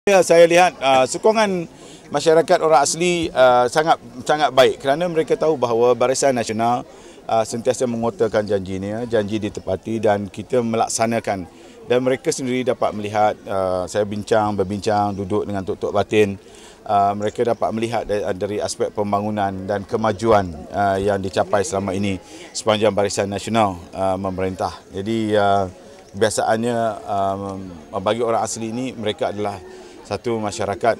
Ya, saya lihat sokongan masyarakat orang asli sangat baik kerana mereka tahu bahawa Barisan Nasional sentiasa mengutarakan janjinya, janji ditepati dan kita melaksanakan. Dan mereka sendiri dapat melihat, saya berbincang, duduk dengan Tok Batin, mereka dapat melihat dari aspek pembangunan dan kemajuan yang dicapai selama ini sepanjang Barisan Nasional memerintah. Jadi kebiasaannya bagi orang asli ini, mereka adalah satu masyarakat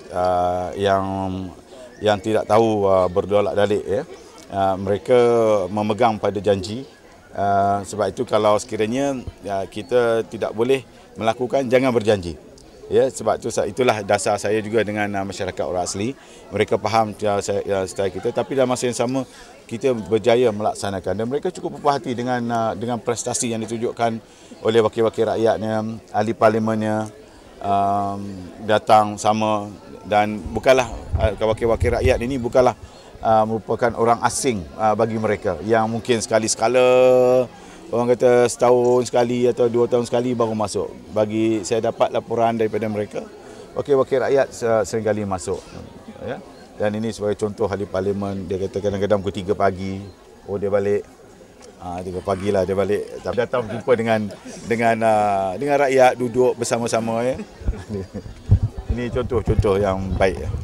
yang tidak tahu berdolak-dalik, ya. Mereka memegang pada janji. Sebab itu kalau sekiranya kita tidak boleh melakukan, jangan berjanji. Ya, sebab itulah dasar saya juga dengan masyarakat orang asli. Mereka faham style kita, tapi dalam masa yang sama kita berjaya melaksanakan, dan mereka cukup puas hati dengan prestasi yang ditunjukkan oleh wakil-wakil rakyatnya, ahli parlimennya. Datang sama, dan bukanlah wakil-wakil rakyat ini bukanlah merupakan orang asing bagi mereka, yang mungkin sekali-sekala, orang kata setahun sekali atau 2 tahun sekali baru masuk. Bagi saya dapat laporan daripada mereka, wakil-wakil rakyat seringkali masuk, ya. Dan ini sebagai contoh, ahli parlimen dia kata kadang-kadang pukul 3 pagi dia balik. 3 pagi lah dia balik, datang jumpa dengan rakyat, duduk bersama-sama, ya. Ini contoh-contoh yang baik.